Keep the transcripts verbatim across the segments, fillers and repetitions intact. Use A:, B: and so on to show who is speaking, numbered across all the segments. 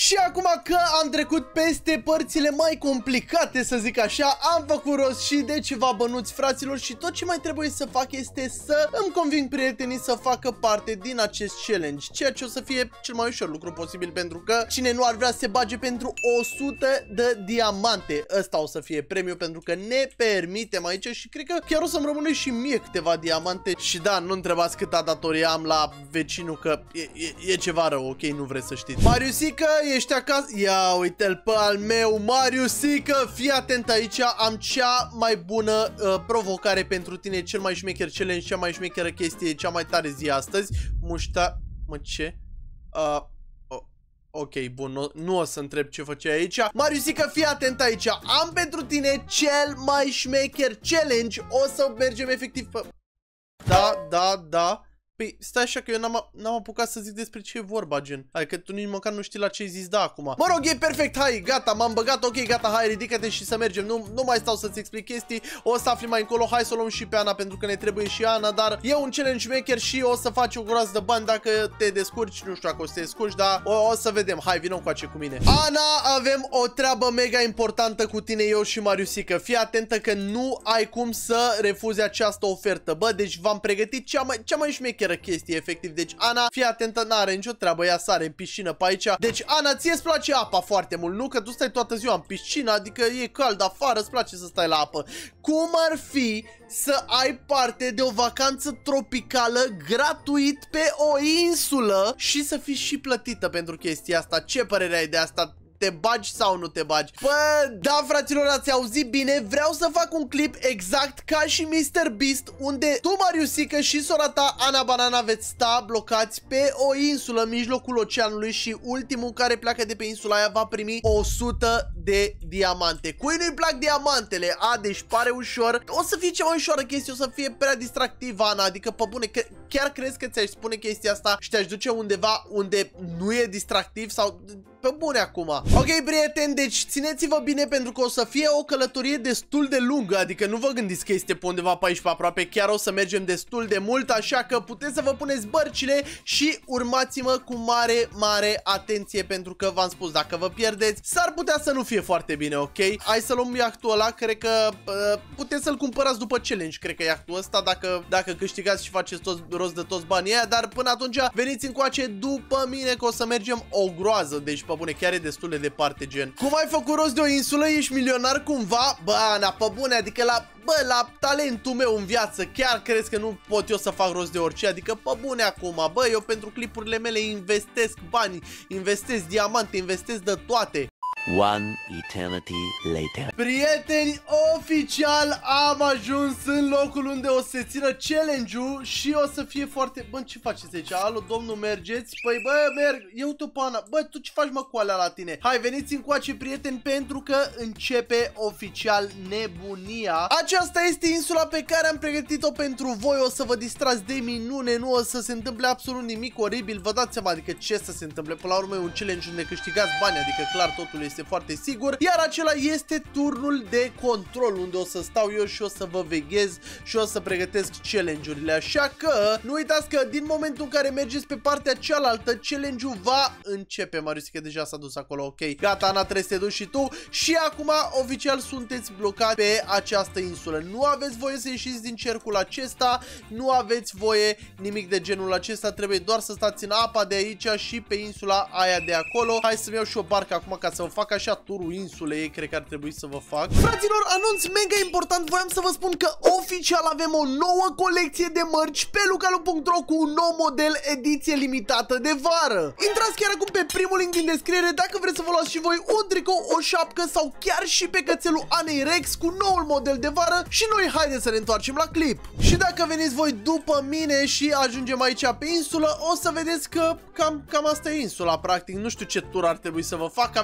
A: Și acum că am trecut peste părțile mai complicate, să zic așa, am făcut rost și de ceva bănuți, fraților, și tot ce mai trebuie să fac este să îmi conving prietenii să facă parte din acest challenge, ceea ce o să fie cel mai ușor lucru posibil, pentru că cine nu ar vrea să se bage pentru o sută de diamante. Ăsta o să fie premiu, pentru că ne permitem aici și cred că chiar o să-mi rămâne și mie câteva diamante. Și da, nu întrebați câta datorie am la vecinul, că e, e, e ceva rău, ok, nu vreți să știți. Mariusică, ești acasă? Ia uite-l pe al meu, Mariusică, fii atent aici, am cea mai bună uh, provocare pentru tine, cel mai șmecher challenge, cea mai șmecheră chestie, cea mai tare zi astăzi. Mușta... Mă, ce? Uh... Ok, bun, nu, nu o să întreb ce făceai aici. Mariusică, fii atent aici. Am pentru tine cel mai șmecher challenge. O să mergem efectiv pe... Da, da, da. Păi, stai așa că eu n-am apucat să zic despre ce e vorba, gen. Hai că tu nici măcar nu știi la ce ai zis da acum. Mă rog, e perfect, hai, gata, m-am băgat, ok, gata, hai, ridică-te și să mergem. Nu, nu mai stau să-ți explic chestii, o să afli mai încolo, hai să o luăm și pe Ana, pentru că ne trebuie și Ana, dar e un challenge maker și o să faci o groază de bani dacă te descurci, nu știu dacă o să te descurci, dar o, o să vedem, hai, vină încoace cu mine. Ana, avem o treabă mega importantă cu tine, eu și Mariusică, fii atentă că nu ai cum să refuzi această ofertă, bă, deci v-am pregătit cea mai, cea mai șmecheră chestie, efectiv. Deci Ana, fii atentă, n-are nicio treabă, ea sare în piscină pe aici. Deci Ana, ție îți place apa foarte mult, nu? Că tu stai toată ziua în piscină, adică e cald afară, îți place să stai la apă. Cum ar fi să ai parte de o vacanță tropicală gratuit pe o insulă și să fii și plătită pentru chestia asta? Ce părere ai de asta? Te bagi sau nu te bagi? Bă, da, fraților, ați auzit bine. Vreau să fac un clip exact ca și mister Beast, unde tu, Mariusică, și sora ta, Ana Banana, veți sta blocați pe o insulă în mijlocul oceanului și ultimul care pleacă de pe insula aia va primi o sută de diamante. Cui nu-i plac diamantele? A, deci pare ușor. O să fie cea mai ușoară chestie, o să fie prea distractiv, Ana. Adică, pe bune, chiar crezi că ți-aș spune chestia asta și te-aș duce undeva unde nu e distractiv sau... Pe bune acum. Ok, prieteni, deci țineți-vă bine pentru că o să fie o călătorie destul de lungă, adică nu vă gândiți că este pe undeva pe aici pe aproape, chiar o să mergem destul de mult, așa că puteți să vă puneți bărcile și urmați-mă cu mare, mare atenție, pentru că v-am spus, dacă vă pierdeți, s-ar putea să nu fie foarte bine, ok? Hai să luăm iahtul ăla, cred că uh, puteți să-l cumpărați după challenge, cred că iahtul ăsta, dacă, dacă câștigați și faceți toți, rost de toți banii aia, dar până atunci veniți încoace după mine că o să mergem o groază, deci pe bune, chiar e destul de departe, gen. Cum ai făcut rost de o insulă? Ești milionar cumva? Bă, Ana, pe bune, adică la... Bă, la talentul meu în viață, chiar crezi că nu pot eu să fac rost de orice? Adică, pe bune acum, bă, eu pentru clipurile mele investesc bani, investesc diamante, investesc de toate.
B: One eternity later.
A: Prieteni, oficial am ajuns în locul unde o să se țină challenge-ul și o să fie foarte... Bă, ce faceți aici? Alo, domnul, mergeți? Păi, bă, merg. Eu tu, pana. Bă, tu ce faci, mă, cu alea la tine? Hai, veniți încoace, prieteni, pentru că începe oficial nebunia. Aceasta este insula pe care am pregătit-o pentru voi. O să vă distrați de minune, nu o să se întâmple absolut nimic oribil. Vă dați seama, adică ce să se întâmple? Până la urmă e un challenge unde câștigați bani, adică clar totul este foarte sigur, iar acela este turnul de control, unde o să stau eu și o să vă veghez și o să pregătesc challenge-urile, așa că nu uitați că din momentul în care mergeți pe partea cealaltă, challenge-ul va începe. Mariusică deja s-a dus acolo, ok. Gata, Ana, trebuie să te duci și tu și acum oficial sunteți blocați pe această insulă. Nu aveți voie să ieșiți din cercul acesta, nu aveți voie nimic de genul acesta, trebuie doar să stați în apa de aici și pe insula aia de acolo. Hai să-mi iau și o barcă acum ca să vă fac așa turul insulei, cred că ar trebui să vă fac. Fraților, anunț mega important, voiam să vă spun că oficial avem o nouă colecție de mărci pe lucalu punct ro cu un nou model ediție limitată de vară. Intrați chiar acum pe primul link din descriere dacă vreți să vă luați și voi un tricou, o șapcă sau chiar și pe cățelul Anei Rex cu noul model de vară și noi haideți să ne întoarcem la clip. Și dacă veniți voi după mine și ajungem aici pe insulă, o să vedeți că cam, cam asta e insula, practic. Nu știu ce tur ar trebui să vă fac, aveți aici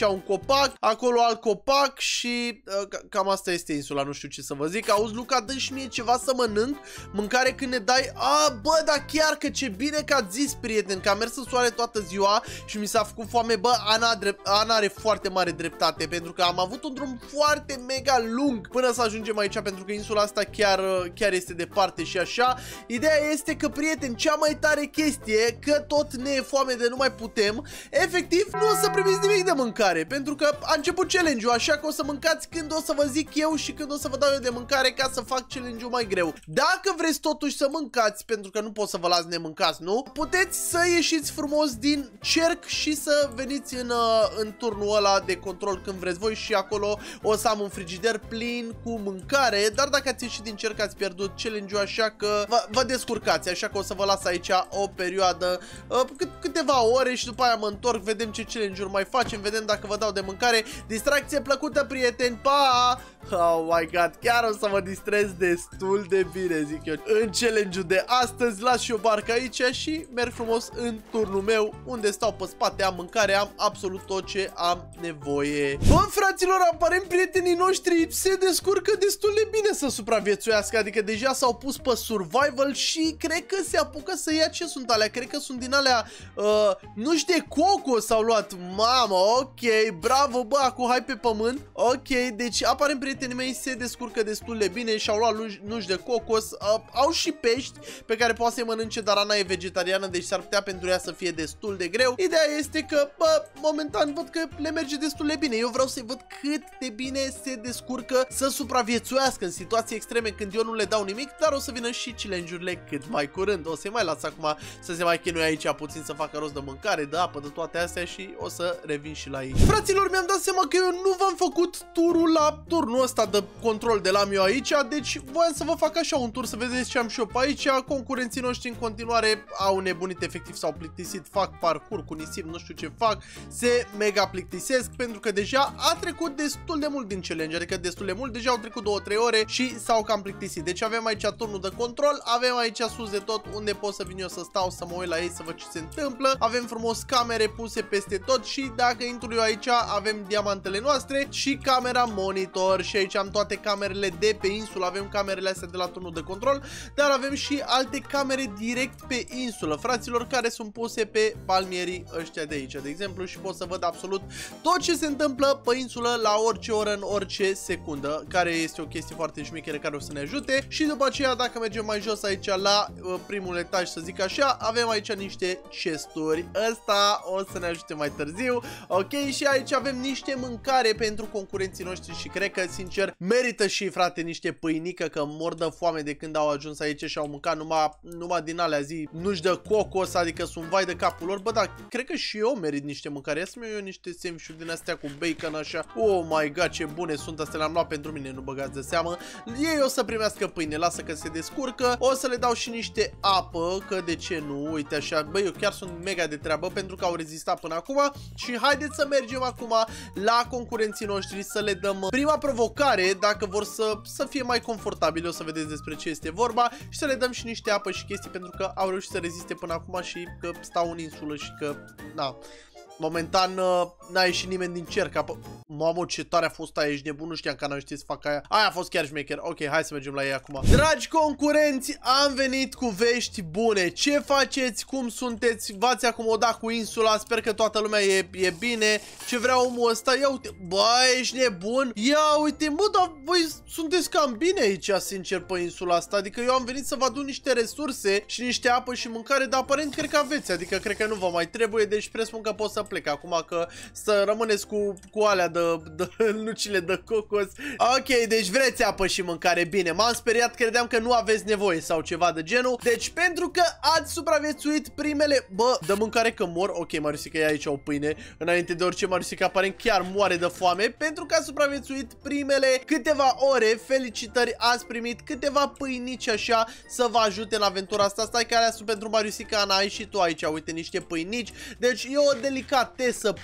A: un copac, acolo alt copac și uh, cam asta este insula, nu știu ce să vă zic. Auzi, Luca, dă și mie ceva să mănânc, mâncare când ne dai. A, bă, dar chiar că ce bine că ați zis, prieten, că am mers în soare toată ziua și mi s-a făcut foame. Bă, Ana, drept, Ana are foarte mare dreptate, pentru că am avut un drum foarte mega lung până să ajungem aici, pentru că insula asta chiar, chiar este departe și așa. Ideea este că, prieten, cea mai tare chestie, că tot ne e foame de nu mai putem, efectiv nu o să primiți nimic de mâncare, pentru că a început challenge-ul, așa că o să mâncați când o să vă zic eu și când o să vă dau eu de mâncare, ca să fac challenge-ul mai greu. Dacă vreți totuși să mâncați, pentru că nu pot să vă las nemâncați, nu? Puteți să ieșiți frumos din cerc și să veniți în, în turnul ăla de control când vreți voi și acolo o să am un frigider plin cu mâncare, dar dacă ați ieșit din cerc ați pierdut challenge-ul, așa că vă, vă descurcați, așa că o să vă las aici o perioadă, uh, cât, câteva ore și după aia mă întorc, vedem ce challenge-uri mai facem, vedem dacă vă dau de mâncare. Distracție plăcută, prieteni, pa! Oh my god, chiar o să mă distrez destul de bine, zic eu. În challenge-ul de astăzi las și o barcă aici și merg frumos în turnul meu, unde stau pe spate, am mâncare, am absolut tot ce am nevoie. Bă, fraților, aparent prietenii noștri se descurcă destul de bine să supraviețuiască, adică deja s-au pus pe survival și cred că se apucă să ia. Ce sunt alea? Cred că sunt din alea uh, nuși de coco s-au luat. Mamă, ok, bravo, bă, acum hai pe pământ. Ok, deci aparent prietenii mei se descurcă destul de bine și au luat nuși de cocos. Uh, au și pești pe care poate să-i mănânce, dar Ana e vegetariană, deci s-ar putea pentru ea să fie destul de greu. Ideea este că, bă, momentan văd că le merge destul de bine. Eu vreau să-i văd cât de bine se descurcă să supraviețuiască în situații extreme când eu nu le dau nimic, dar o să vină și challenge-urile cât mai curând. O să-i mai las acum să se mai chinuie aici puțin, să facă rost de mâncare, de apă, de toate astea și o să revin și la ei. Fraților, mi-am dat seama că eu nu v-am făcut turul la turnul ăsta de control de la eu aici, deci voiam să vă fac așa un tur, să vedeți ce am și eu pe aici. Concurenții noștri în continuare au nebunit, efectiv s-au plictisit, fac parcurs cu nisip, nu știu ce fac, se mega plictisesc, pentru că deja a trecut destul de mult din challenge, adică destul de mult, deja au trecut două trei ore și s-au cam plictisit. Deci avem aici turnul de control, avem aici sus de tot unde pot să vin eu să stau, să mă uit la ei, să văd ce se întâmplă. Avem frumos camere puse peste tot și dacă intru eu aici avem diamantele noastre și camera monitor și aici am toate camerele de pe insulă, avem camerele astea de la turnul de control, dar avem și alte camere direct pe insulă, fraților, care sunt puse pe palmierii ăștia de aici, de exemplu, și pot să văd absolut tot ce se întâmplă pe insulă la orice oră, în orice secundă, care este o chestie foarte șmecheră care o să ne ajute. Și după aceea, dacă mergem mai jos aici la uh, primul etaj, să zic așa, avem aici niște chesturi. Ăsta o să ne ajute mai târziu. Ok, și aici avem niște mâncare pentru concurenții noștri și cred că, sincer, merită și, frate, niște pâinică, că mor de foame de când au ajuns aici și au mâncat numai, numai din alea zi, nu-și dă cocos, adică sunt vai de capul lor. Bă, dar cred că și eu merit niște mâncare. Ia să-mi iau eu niște sandwich-uri din astea cu bacon, așa. Oh my god, ce bune sunt astea, le-am luat pentru mine, nu băgați de seamă. Ei o să primească pâine, lasă că se descurcă. O să le dau și niște apă, că de ce nu, uite așa. Băi, eu chiar sunt mega de treabă pentru că au rezistat până acum. Și haideți să mergem acum la concurenții noștri să le dăm prima provocare, dacă vor să, să fie mai confortabili, o să vedeți despre ce este vorba, și să le dăm și niște apă și chestii, pentru că au reușit să reziste până acum și că stau în insulă și că, na, momentan n-a ieșit nimeni din cerc. Mamă, ce tare a fost aia, ești nebun, nu știam că n-am știut să fac aia. Aia a fost chiar șmecher. Ok, hai să mergem la ei acum. Dragi concurenți, am venit cu vești bune. Ce faceți? Cum sunteți? V-ați acomodat cu insula? Sper că toată lumea e, e bine. Ce vrea omul ăsta? Ia uite. Bă, ești nebun? Ia uite, mă, dar voi sunteți cam bine aici, sincer, pe insula asta. Adică eu am venit să vă aduc niște resurse și niște apă și mâncare, dar aparent cred că aveți. Adică cred că nu vă mai trebuie, deci presupun că pot să plec acum, că să rămâneți cu, cu alea de, de nucile de cocos. Ok, deci vreți apă și mâncare, bine. M-am speriat, credeam că nu aveți nevoie sau ceva de genul. Deci pentru că ați supraviețuit primele... Bă, de mâncare că mor. Ok, Mariusica, e aici o pâine. Înainte de orice, Mariusica aparent chiar moare de foame. Pentru că ați supraviețuit primele câteva ore. Felicitări, ați primit câteva pâinici așa să vă ajute în aventura asta. Stai că alea sunt pentru Mariusica, Ana, ai și tu aici, uite, niște pâinici. Deci e o delicatesă pâinea,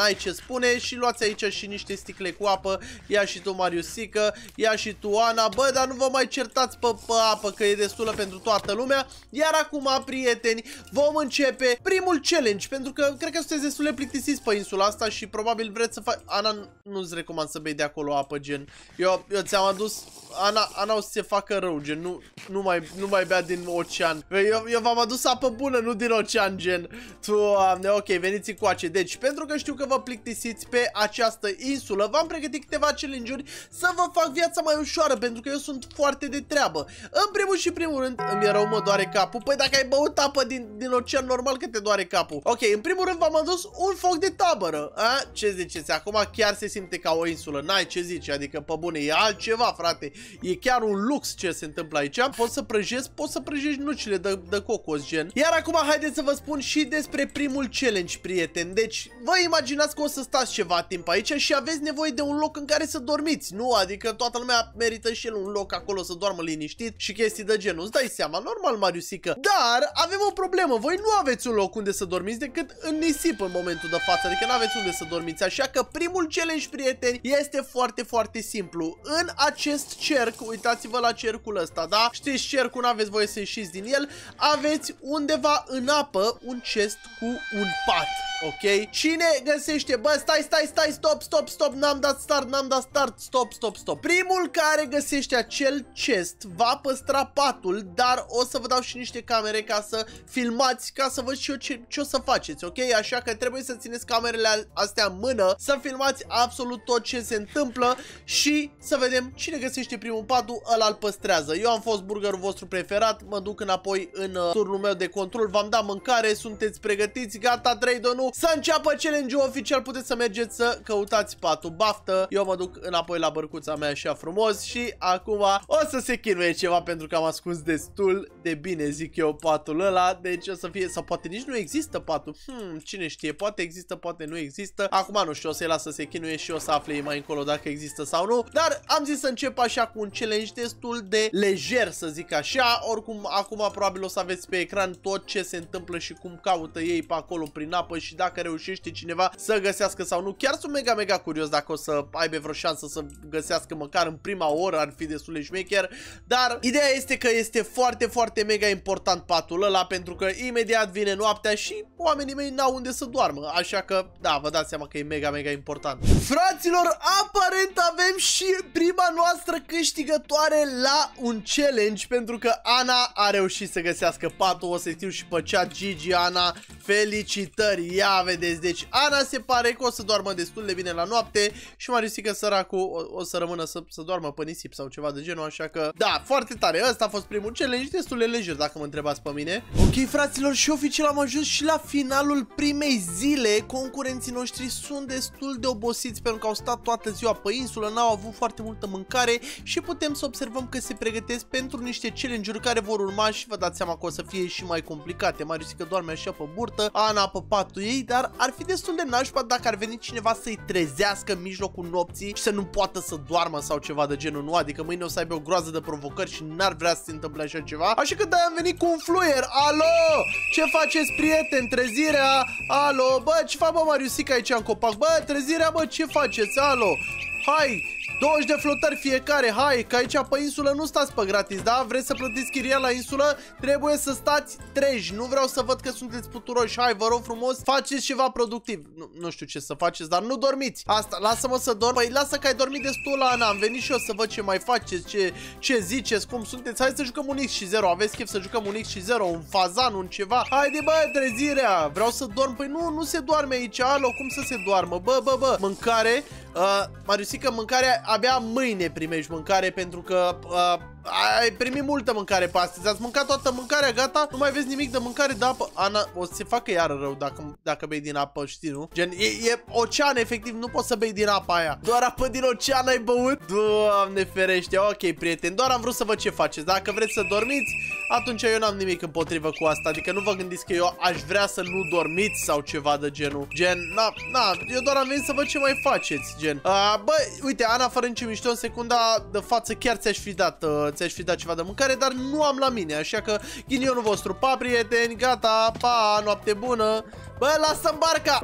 A: n-ai ce spune. Și luați aici și niște sticle cu apă. Ia și tu, Mariusică, ia și tu, Ana. Bă, dar nu vă mai certați pe, pe apă, că e destulă pentru toată lumea. Iar acum, prieteni, vom începe primul challenge, pentru că cred că sunteți destul de plictisiți pe insula asta și probabil vreți să faci... Ana, nu-ți recomand să bei de acolo apă, gen. Eu, eu ți-am adus... Ana, Ana o să se facă rău, gen. Nu, nu, mai, nu mai bea din ocean. Eu, eu v-am adus apă bună, nu din ocean, gen. Doamne, ok, veniți încoace. Deci, pentru că știu că vă plictisiți pe această insulă, v-am pregătit câteva challenge-uri să vă fac viața mai ușoară, pentru că eu sunt foarte de treabă. În primul și primul rând, îmi e rău, mă doare capul. Păi dacă ai băut apă din, din ocean, normal că te doare capul. Ok, în primul rând v-am adus un foc de tabără. A? Ce ziceți? Acum chiar se simte ca o insulă. N-ai ce zice, adică pe bune, e altceva, frate. E chiar un lux ce se întâmplă aici. Poți să prăjezi, poți să prăjești nucile de, de cocos, gen. Iar acum haideți să vă spun și despre primul challenge, prieteni. Deci, vă imaginați că o să stați ceva timp aici și aveți nevoie de un loc în care să dormiți, nu? Adică toată lumea merită și el un loc acolo să doarmă liniștit și chestii de genul. Îți dai seama, normal, Mariusică. Dar avem o problemă. Voi nu aveți un loc unde să dormiți decât în nisip în momentul de față. Adică nu aveți unde să dormiți. Așa că primul challenge, prieteni, este foarte, foarte simplu. În acest cerc, uitați-vă la cercul ăsta, da? Știți cercul, nu aveți voie să ieșiți din el. Aveți undeva în apă un chest cu un pat. Ok? Cine găsește? Bă, stai, stai, stai, stop, stop, stop, n-am dat start, n-am dat start, stop, stop, stop. Primul care găsește acel chest va păstra patul, dar o să vă dau și niște camere ca să filmați, ca să văd și eu ce, ce o să faceți, ok? Așa că trebuie să țineți camerele astea în mână, să filmați absolut tot ce se întâmplă și să vedem cine găsește primul patul, ăla îl păstrează. Eu am fost burgerul vostru preferat, mă duc înapoi în uh, turnul meu de control, v-am dat mâncare, sunteți pregătiți, gata, trei, doi, unu, să înceapă challenge-ul oficial, puteți să mergeți să căutați patul. Baftă, eu mă duc înapoi la bărcuța mea așa frumos și acum o să se chinuie ceva pentru că am ascuns destul de bine, zic eu, patul ăla, deci o să fie, sau poate nici nu există patul, hmm, cine știe, poate există, poate nu există, acum nu știu, o să-i las să se chinuie și o să afle mai încolo dacă există sau nu, dar am zis să încep așa cu un challenge destul de lejer, să zic așa. Oricum, acum probabil o să aveți pe ecran tot ce se întâmplă și cum caută ei pe acolo prin apă și dacă reușește cineva să găsească sau nu. Chiar sunt mega, mega curios dacă o să aibă vreo șansă să găsească măcar în prima oră, ar fi destul de șmecher, dar ideea este că este foarte, foarte mega important patul ăla, pentru că imediat vine noaptea și oamenii mei n-au unde să doarmă, așa că, da, vă dați seama că e mega, mega important. Fraților, aparent avem și prima noastră câștigătoare la un challenge, pentru că Ana a reușit să găsească patul. O să scriu și pe chat, Gigi, Ana, felicitări, ia vedeți. Deci Ana se pare că o să doarmă destul de bine la noapte și Mariusică săracul o, o să rămână să, să doarmă pe nisip sau ceva de genul, așa că, da, foarte tare. Ăsta a fost primul challenge, destul de lejer dacă mă întrebați pe mine. Ok, fraților, și oficial am ajuns și la finalul primei zile. Concurenții noștri sunt destul de obosiți pentru că au stat toată ziua pe insulă, n-au avut foarte multă mâncare și putem să observăm că se pregătesc pentru niște challenge-uri care vor urma și vă dați seama că o să fie și mai complicate. Mariusică doarme așa pe burtă, Ana pe patul ei, dar ar fi destul de nașpa dacă ar veni cineva să-i trezească în mijlocul nopții și să nu poată să doarmă sau ceva de genul, nu? Adică mâine o să aibă o groază de provocări și n-ar vrea să se întâmple așa ceva. Așa că de-aia am venit cu un fluier. Alo! Ce faceți, prieteni? Trezirea? Alo? Bă, ce fac, bă, Mariusică aici în copac? Bă, trezirea, bă, ce faceți? Alo! Hai! douăzeci de flotări fiecare, hai, că aici pe insulă nu stați pe gratis, da? Vreți să plătiți chiria la insulă? Trebuie să stați treji, nu vreau să văd că sunteți puturoși, hai, vă rog frumos, faceți ceva productiv. Nu, nu știu ce să faceți, dar nu dormiți. Asta, lasă-mă să dorm. Păi lasă că ai dormit destul, Ana, am venit și eu să văd ce mai faceți, ce, ce ziceți, cum sunteți. Hai să jucăm un X și zero, aveți chef să jucăm un X și zero, un fazan, un ceva. Haide, bă, trezirea, vreau să dorm. Păi nu, nu se doarme aici, alo, cum să se doarmă? Bă, bă, bă, mâncare. Uh, Mariusică, mâncarea abia mâine primești mâncare, pentru că uh, ai primit multă mâncare pe astăzi. Ați mâncat toată mâncarea, gata? Nu mai vezi nimic de mâncare, de apă? Ana, o să se facă iară rău dacă, dacă bei din apă, știi, nu? Gen, e, e ocean, efectiv, nu poți să bei din apa aia. Doar apă din ocean ai băut? Doamne ferește, ok, prieteni, doar am vrut să văd ce faceți. Dacă vreți să dormiți, atunci eu n-am nimic împotrivă cu asta. Adică nu vă gândiți că eu aș vrea să nu dormiți sau ceva de genul. Gen, na, na, eu doar am venit să văd ce mai faceți, gen. Uh, bă, uite, Ana, fără nici mișto, în secunda de față chiar ți-aș fi dat, uh, ți-aș fi dat ceva de mâncare, dar nu am la mine, așa că ghinionul vostru. Pa, prieteni, gata, pa, noapte bună. Bă, lasă-mi barca!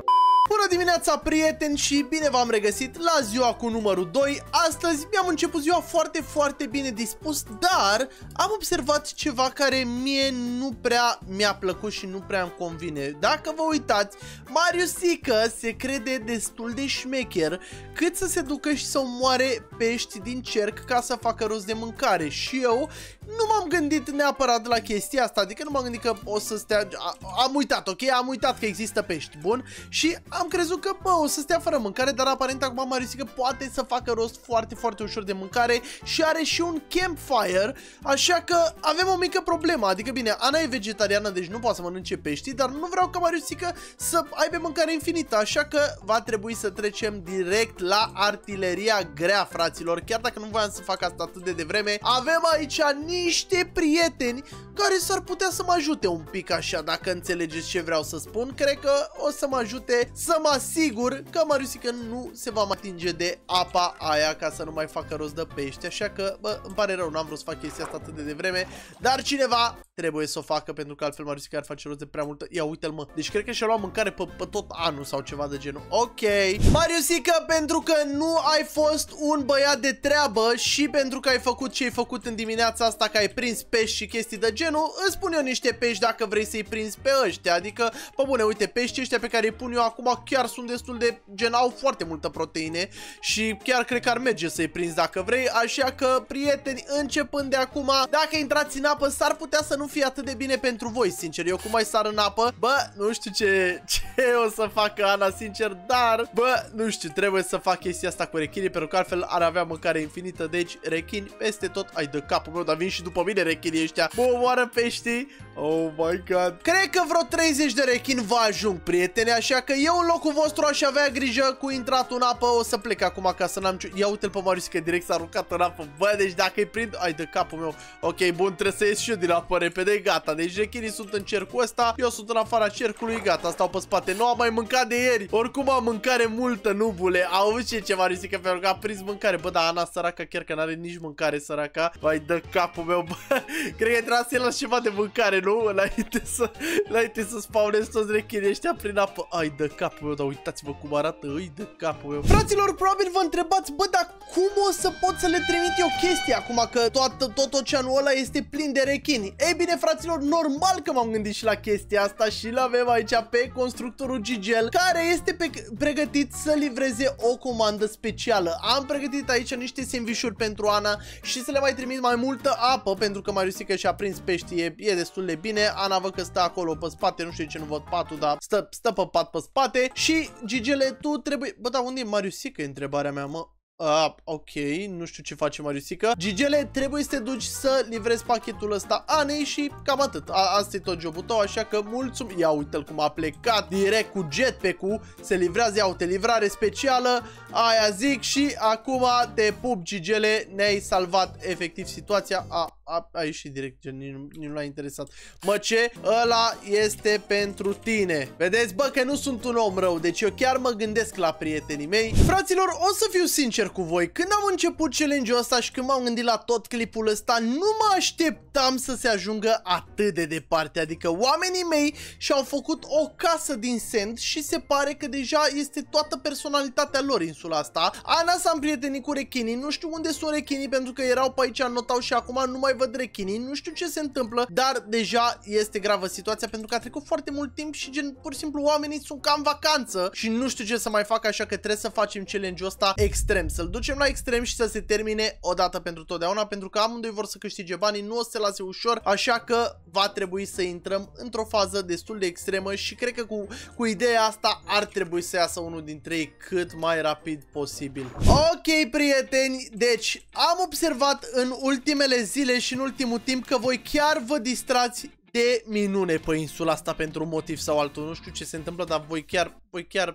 A: Bună dimineața, prieteni, și bine v-am regăsit la ziua cu numărul doi. Astăzi mi-am început ziua foarte, foarte bine dispus, dar am observat ceva care mie nu prea mi-a plăcut și nu prea îmi convine. Dacă vă uitați, Mariusică se crede destul de șmecher cât să se ducă și să omoare pești din cerc ca să facă rost de mâncare. Și eu nu m-am gândit neapărat la chestia asta, adică nu m-am gândit că o să stea... A, am uitat, ok? Am uitat că există pești, bun? Și am crezut că, bă, o să stea fără mâncare, dar aparent acum Mariusică poate să facă rost foarte, foarte ușor de mâncare și are și un campfire, așa că avem o mică problemă. Adică, bine, Ana e vegetariană, deci nu poate să mănânce pești, dar nu vreau ca Mariusică să aibă mâncare infinită, așa că va trebui să trecem direct la artileria grea, fraților. Chiar dacă nu voiam să fac asta atât de devreme, avem aici niște prieteni care s-ar putea să mă ajute un pic, așa, dacă înțelegeți ce vreau să spun. Cred că o să mă ajute să mă asigur că Mariusică nu se va mai atinge de apa aia ca să nu mai facă rost de pești. Așa că, bă, îmi pare rău, n-am vrut să fac chestia asta atât de devreme, dar cineva trebuie să o facă, pentru că altfel Mariusică ar face rost de prea multă. Ia uite-l, mă. Deci cred că și-a luat mâncare pe, pe tot anul sau ceva de genul. Ok. Mariusică, pentru că nu ai fost un băiat de treabă și pentru că ai făcut ce ai făcut în dimineața asta, că ai prins pești și chestii de genul, îți pun eu niște pești dacă vrei să-i prinzi pe ăștia. Adică, pe bune, uite, peștii ăștia pe care îi pun eu acum chiar sunt destul de, gen, au foarte multă proteine și chiar cred că ar merge să-i prinzi dacă vrei. Așa că, prieteni, începând de acum, dacă intrați în apă, s-ar putea să nu fie atât de bine pentru voi, sincer. Eu cum mai sar în apă, bă, nu știu ce, ce o să facă Ana, sincer, dar, bă, nu știu, trebuie să fac chestia asta cu rechinii, pentru că altfel ar avea mâncare infinită. Deci, rechini peste tot. Ai de capul meu, dar vin și după mine rechinii ăștia. Bă, omoară peștii. Oh my god. Cred că vreo treizeci de rechini vă ajung, prieteni, așa că eu în locul vostru aș avea grijă cu intratul în apă. O să plec acum ca să n-am ce... Ia uite-l pe Mariusică, direct s-a aruncat în apă. Bă, deci dacă îi prind... Ai de capul meu. Ok, bun, trebuie să ies și eu din apă repede, gata. Deci rechinii sunt în cercul ăsta, eu sunt în afara cercului, gata, stau pe spate. Nu am mai mâncat de ieri. Oricum am mâncare multă, nubule. Auzi ce Mariusică, pentru că a prins mâncare. Bă, dar Ana săraca chiar că n-are nici mâncare, săraca. Vai de capul meu, bă. Cred că trebuia să-i las ceva de mâncare, nu? Înainte să, înainte să spawnez toți rechinii ăștia prin apă. Ai de capul meu, dar uitați-vă cum arată. Ai de capul meu. Fraților, probabil vă întrebați, bă, dar cum o să pot să le trimit eu chestii acum că toată, tot oceanul ăla este plin de rechini? Ei bine, fraților, normal că m-am gândit și la chestia asta și l-avem aici pe constructorul Gigel, care este pe, pregătit să livreze o comandă specială. Am pregătit aici niște sandvișuri pentru Ana și să le mai trimit mai multă apă, pentru că Mariusică și-a prins pești, e, e destul de bine. Ana văd că stă acolo pe spate, nu știu ce nu văd patul, dar stă, stă pe pat pe spate. Și Gigele, tu trebuie... Bă, dar unde e Mariusică, e întrebarea mea, mă? Ah, ok, nu știu ce face Mariusică. Gigele, trebuie să te duci să livrezi pachetul ăsta Anei și cam atât. A, asta e tot jobul tău, așa că mulțumim. Ia uite-l cum a plecat direct cu jetpack-ul. Se livrează, ia uite, livrare specială. Aia zic și acum te pup, Gigele. Ne-ai salvat efectiv situația. A, a, a ieșit direct, gen, nici nu l-a interesat. Mă, ce? Ăla este pentru tine. Vedeți, bă, că nu sunt un om rău. Deci eu chiar mă gândesc la prietenii mei. Fraților, o să fiu sincer cu voi. Când am început challenge-ul ăsta și când m-am gândit la tot clipul ăsta, nu mă așteptam să se ajungă atât de departe. Adică oamenii mei și-au făcut o casă din sand și se pare că deja este toată personalitatea lor insula asta. Ana s-a împrietenit cu rechinii. Nu știu unde sunt rechinii, pentru că erau pe aici, notau și acum nu mai văd rechinii. Nu știu ce se întâmplă, dar deja este gravă situația, pentru că a trecut foarte mult timp și gen, pur și simplu, oamenii sunt ca în vacanță și nu știu ce să mai fac, așa că trebuie să facem challenge-ul ăsta extrem. Să-l ducem la extrem și să se termine odată pentru totdeauna, pentru că amândoi vor să câștige banii, nu o să se lase ușor, așa că va trebui să intrăm într-o fază destul de extremă și cred că cu, cu ideea asta ar trebui să iasă unul dintre ei cât mai rapid posibil. Ok, prieteni, deci am observat în ultimele zile și în ultimul timp că voi chiar vă distrați de minune pe insula asta pentru un motiv sau altul. Nu știu ce se întâmplă, dar voi chiar, voi chiar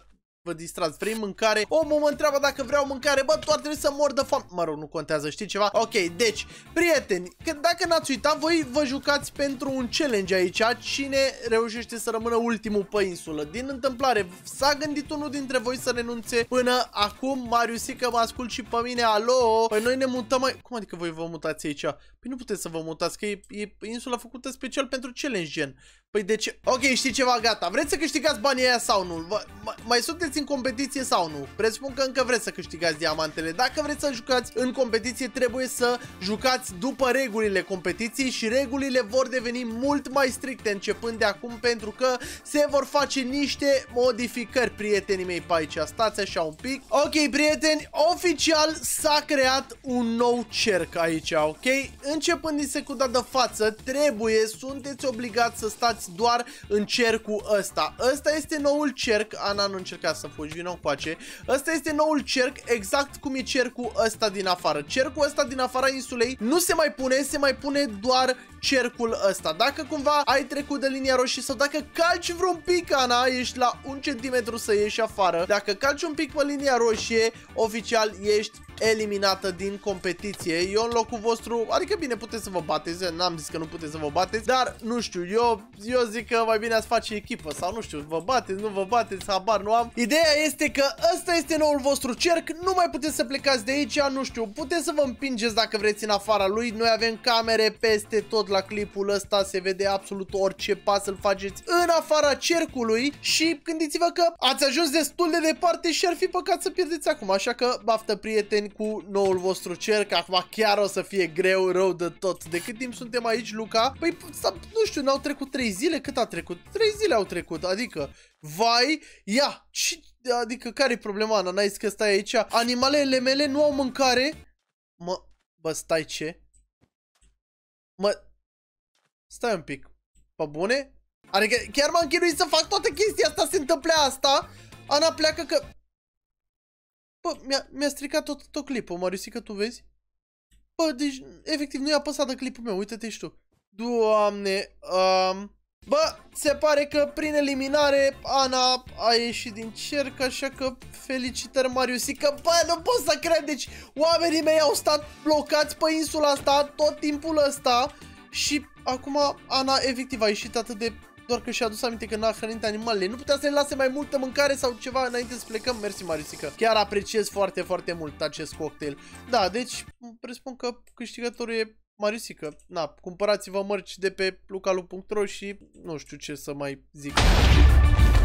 A: vă distrați. Vrei mâncare? Omul mă întreabă dacă vreau mâncare. Bă, tu ar trebui să mor de foame. Mă rog, nu contează, știi ceva? Ok, deci, prieteni, că dacă n-ați uitat, voi vă jucați pentru un challenge aici. Cine reușește să rămână ultimul pe insulă? Din întâmplare, s-a gândit unul dintre voi să renunțe până acum. Mariusică, mă ascult și pe mine. Alo? Păi noi ne mutăm mai... Cum adică voi vă mutați aici? Păi nu puteți să vă mutați, că e, e insula făcută special pentru challenge gen. Păi de ce? Ok, știi ceva, gata. Vreți să câștigați banii aia sau nu? Vă, mai sunteți în competiție sau nu? Presupun că încă vreți să câștigați diamantele. Dacă vreți să jucați în competiție, trebuie să jucați după regulile competiției și regulile vor deveni mult mai stricte începând de acum, pentru că se vor face niște modificări, prietenii mei, pe aici. Stați așa un pic. Ok, prieteni, oficial s-a creat un nou cerc aici, ok? Începând din secunda de față, trebuie, sunteți obligați să stați doar în cercul ăsta. Ăsta este noul cerc. Ana, nu încerca să fugi, vină încoace. Ăsta este noul cerc, exact cum e cercul ăsta din afară. Cercul ăsta din afara insulei nu se mai pune, se mai pune doar cercul ăsta. Dacă cumva ai trecut de linia roșie sau dacă calci vreun pic, Ana, ești la un centimetru să ieși afară. Dacă calci un pic pe linia roșie, oficial ești eliminată din competiție. Eu în locul vostru, adică bine, puteți să vă bateți, n-am zis că nu puteți să vă bateți, dar nu știu, eu, eu zic că mai bine ați face echipă sau nu știu, vă bateți, nu vă bateți, habar nu am. Ideea este că ăsta este noul vostru cerc, nu mai puteți să plecați de aici, nu știu, puteți să vă împingeți dacă vreți în afara lui. Noi avem camere peste tot la clipul ăsta, se vede absolut orice pas să-l faceți în afara cercului și gândiți-vă că ați ajuns destul de departe și ar fi păcat să pierdeți acum, așa că baftă, prieteni, cu noul vostru cerc. Acum chiar o să fie greu, rău de tot. De cât timp suntem aici, Luca? Păi, nu știu, n-au trecut trei zile? Cât a trecut? trei zile au trecut, adică, vai, ia, ce, adică care-i problema, Ana? N-ai zis că stai aici? Animalele mele nu au mâncare? Mă, bă, stai ce? Mă, stai un pic. Pe bune? Adică chiar m-am chinuit să fac toată chestia asta, se întâmplă asta? Ana, pleacă că... Bă, mi-a mi stricat tot, tot clipul, Mariusică, tu vezi? Bă, deci, efectiv, nu i-a apăsat de clipul meu, uite-te și tu. Doamne, um... bă, se pare că prin eliminare Ana a ieșit din cerc, așa că felicitări, Mariusică. Bă, nu pot să cred, deci oamenii mei au stat blocați pe insula asta tot timpul ăsta și acum Ana efectiv a ieșit atât de... doar că și-a adus aminte că n-a hrănit animalele. Nu putea să le lase mai multă mâncare sau ceva înainte să plecăm? Mersi, Mariusică. Chiar apreciez foarte, foarte mult acest cocktail. Da, deci presupun că câștigătorul e Mariusică. Na, cumpărați-vă mărci de pe lucalu punct ro și nu știu ce să mai zic.